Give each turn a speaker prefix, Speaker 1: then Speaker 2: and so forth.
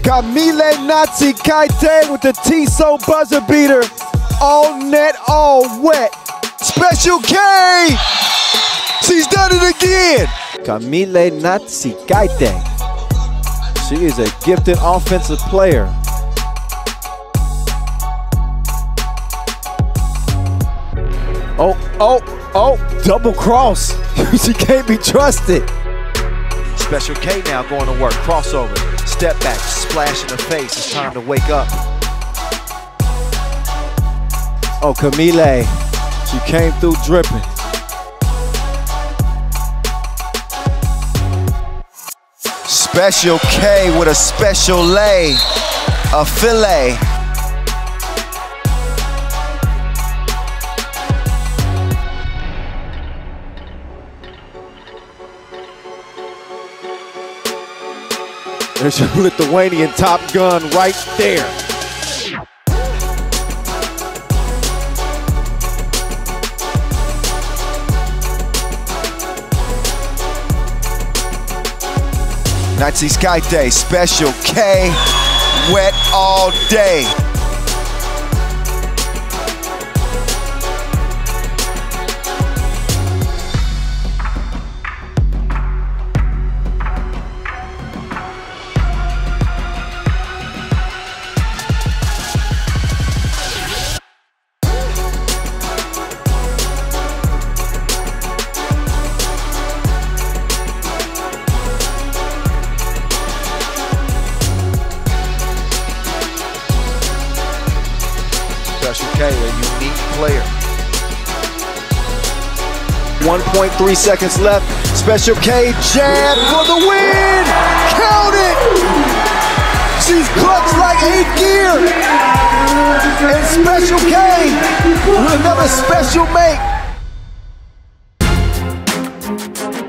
Speaker 1: Kamile NACICKAITE with the T-So buzzer beater. All net, all wet. Special K! She's done it again! Kamile NACICKAITE. She is a gifted offensive player. Oh, double cross. She can't be trusted.
Speaker 2: Special K now going to work, crossover, step back, splash in the face. It's time to wake up.
Speaker 1: Oh, Kamile, she came through dripping.
Speaker 2: Special K with a special lay, a fillet.
Speaker 1: There's your Lithuanian Top Gun right there.
Speaker 2: NACICKAITE, Special K, wet all day. Special K, a unique player.
Speaker 1: 1.3 seconds left. Special K jab for the win! Count it! She's clutched like 8th gear! And Special K with another special make.